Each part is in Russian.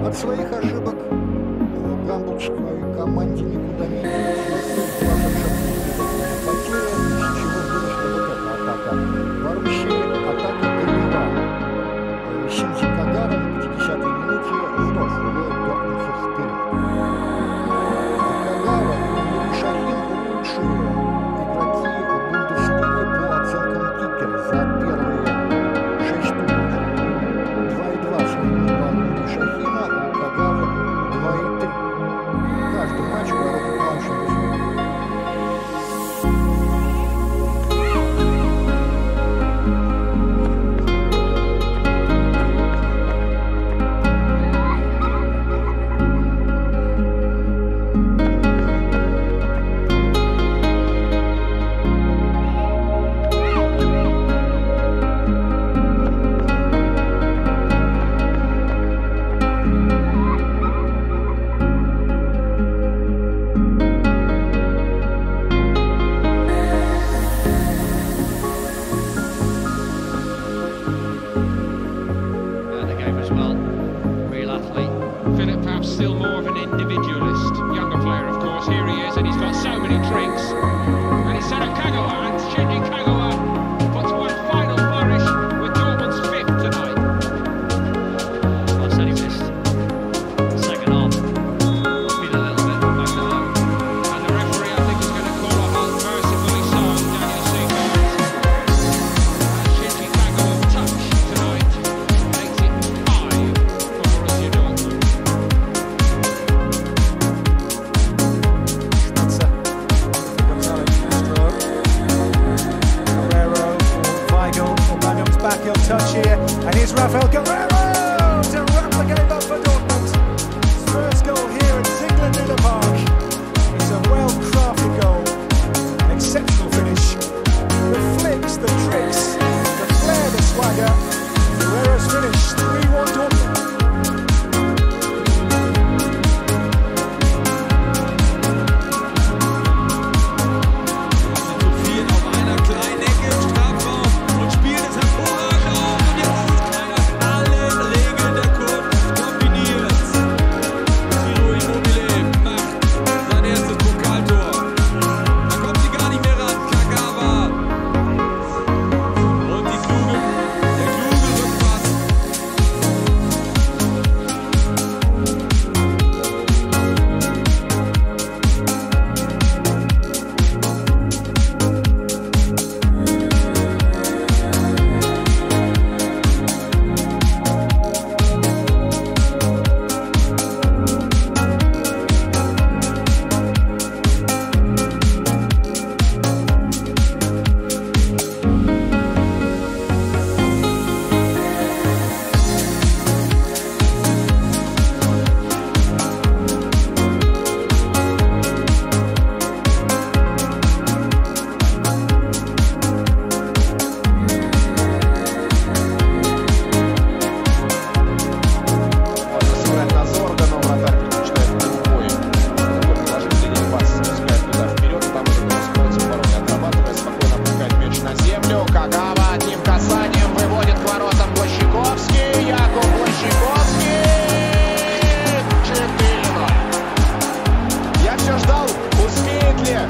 От своих ошибок гамбургской команде никуда не делось. Потеря, из чего выросла вот эта атака. Боруссии атака голева. Синзи Кагава на 50-й минуте вновь выводит дортмундцев вперед. Кагава и Шахин лучшие игроки Бундеслиги по оценкам Кикера за первые 6 туров. 2,2 средний балл у Шахина, у Кагавы 2,3. Каждый матч ворота планши. Still more of an individualist, younger player of course. Here he is, and he's got so many tricks. And he's set up Kagawa, and Shinji Kagawa puts one final flourish with Dortmund's 5th tonight. Well, I said he missed second half. Must be a little bit back to home. And the referee, I think, is going to call a halt, mercifully so, Daniel Seagull. And Shinji Kagawa touch tonight makes it 5 for Borussia Dortmund. Back, he'll touch here, and here's Rafael Guerrero to wrap the game up for Dortmund. His first goal here at England in the Park. It's a well-crafted goal, an exceptional finish. The flicks, the tricks, the flair, the swagger. Guerrero's finish, 3-1 Dortmund. Кагава одним касанием выводит к воротам Блащиковский. Яков Блащиковский. 4-0. Я все ждал, успеет ли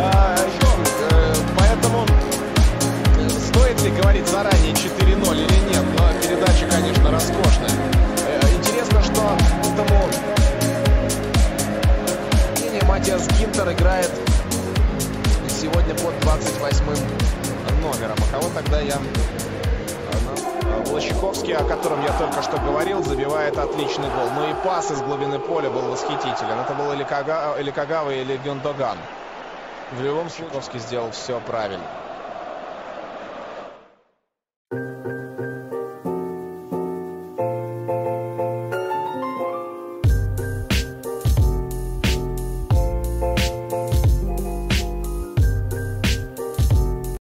поэтому стоит ли говорить заранее 4-0 или нет. Но передача, конечно, роскошная. Интересно, что этому Матиас Гинтер играет сегодня под 28-м номером. А кого тогда я... Блащиковский, о котором я только что говорил, забивает отличный гол. Ну и пас из глубины поля был восхитителен. Это был или Кагава, или Гюндоган. В любом случае, Блащиковский сделал все правильно.